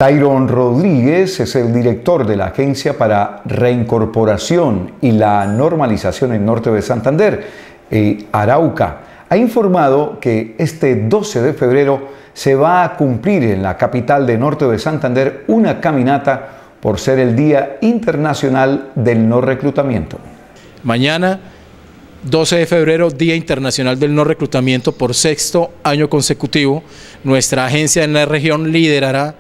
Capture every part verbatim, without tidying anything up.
Tyron Rodríguez es el director de la Agencia para Reincorporación y la Normalización en Norte de Santander, eh, Arauca. Ha informado que este doce de febrero se va a cumplir en la capital de Norte de Santander una caminata por ser el Día Internacional del No Reclutamiento. Mañana, doce de febrero, Día Internacional del No Reclutamiento, por sexto año consecutivo, nuestra agencia en la región liderará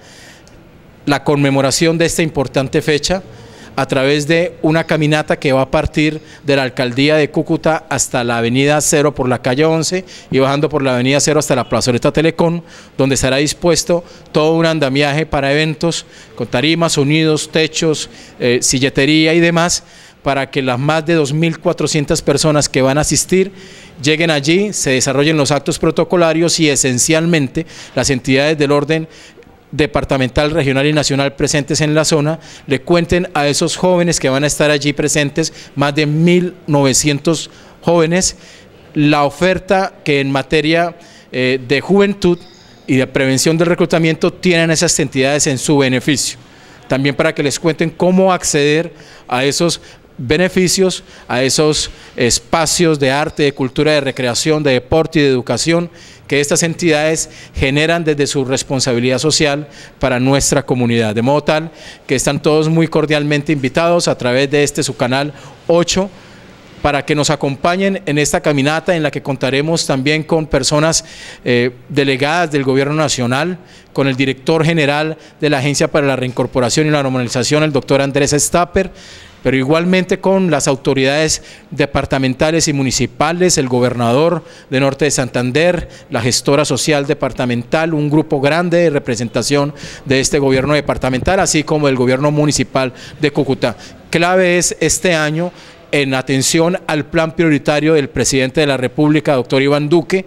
la conmemoración de esta importante fecha a través de una caminata que va a partir de la alcaldía de Cúcuta hasta la avenida Cero por la calle once y bajando por la avenida Cero hasta la plazoleta Telecom, donde estará dispuesto todo un andamiaje para eventos con tarimas, sonidos, techos, eh, silletería y demás, para que las más de dos mil cuatrocientas personas que van a asistir lleguen allí, se desarrollen los actos protocolarios y esencialmente las entidades del orden departamental, regional y nacional presentes en la zona le cuenten a esos jóvenes que van a estar allí presentes, más de mil novecientos jóvenes, la oferta que en materia eh, de juventud y de prevención del reclutamiento tienen esas entidades en su beneficio. También para que les cuenten cómo acceder a esos beneficios, a esos espacios de arte, de cultura, de recreación, de deporte y de educación que estas entidades generan desde su responsabilidad social para nuestra comunidad. De modo tal que están todos muy cordialmente invitados a través de este su canal ocho para que nos acompañen en esta caminata en la que contaremos también con personas eh, delegadas del Gobierno Nacional, con el director general de la Agencia para la Reincorporación y la Normalización, el doctor Andrés Stapper, pero igualmente con las autoridades departamentales y municipales, el gobernador de Norte de Santander, la gestora social departamental, un grupo grande de representación de este gobierno departamental, así como el gobierno municipal de Cúcuta. Clave es este año en atención al plan prioritario del presidente de la República, doctor Iván Duque,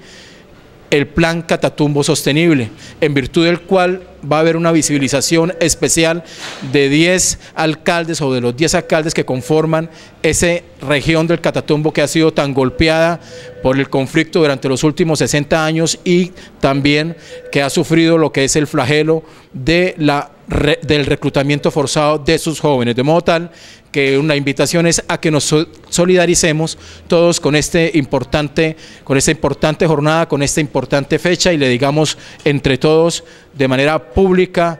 el plan Catatumbo Sostenible, en virtud del cual va a haber una visibilización especial de diez alcaldes o de los diez alcaldes que conforman esa región del Catatumbo que ha sido tan golpeada por el conflicto durante los últimos sesenta años y también que ha sufrido lo que es el flagelo de la, del reclutamiento forzado de sus jóvenes. De modo tal que una invitación es a que nos solidaricemos todos con, este importante, con esta importante jornada, con esta importante fecha y le digamos entre todos de manera pública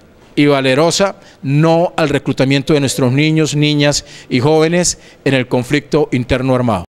y valerosa no al reclutamiento de nuestros niños, niñas y jóvenes en el conflicto interno armado.